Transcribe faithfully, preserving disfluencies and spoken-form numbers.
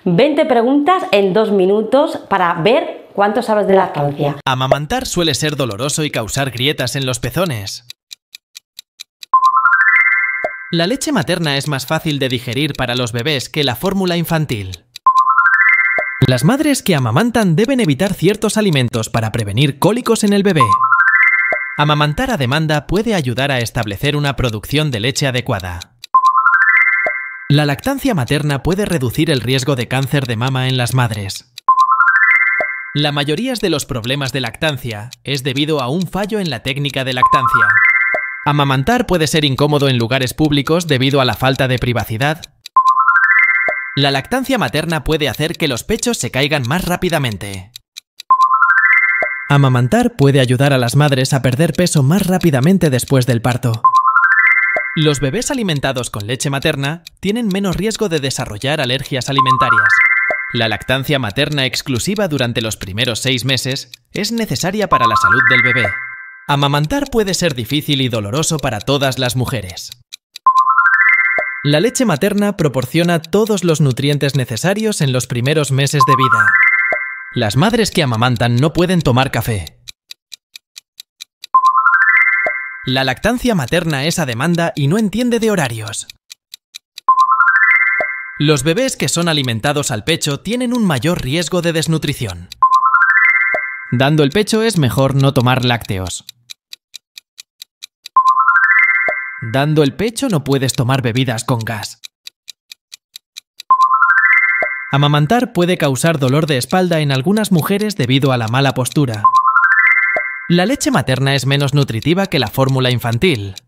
veinte preguntas en dos minutos para ver cuánto sabes de lactancia. Amamantar suele ser doloroso y causar grietas en los pezones. La leche materna es más fácil de digerir para los bebés que la fórmula infantil. Las madres que amamantan deben evitar ciertos alimentos para prevenir cólicos en el bebé. Amamantar a demanda puede ayudar a establecer una producción de leche adecuada. La lactancia materna puede reducir el riesgo de cáncer de mama en las madres. La mayoría de los problemas de lactancia es debido a un fallo en la técnica de lactancia. Amamantar puede ser incómodo en lugares públicos debido a la falta de privacidad. La lactancia materna puede hacer que los pechos se caigan más rápidamente. Amamantar puede ayudar a las madres a perder peso más rápidamente después del parto. Los bebés alimentados con leche materna tienen menos riesgo de desarrollar alergias alimentarias. La lactancia materna exclusiva durante los primeros seis meses es necesaria para la salud del bebé. Amamantar puede ser difícil y doloroso para todas las mujeres. La leche materna proporciona todos los nutrientes necesarios en los primeros meses de vida. Las madres que amamantan no pueden tomar café. La lactancia materna es a demanda y no entiende de horarios. Los bebés que son alimentados al pecho tienen un mayor riesgo de desnutrición. Dando el pecho es mejor no tomar lácteos. Dando el pecho no puedes tomar bebidas con gas. Amamantar puede causar dolor de espalda en algunas mujeres debido a la mala postura. La leche materna es menos nutritiva que la fórmula infantil.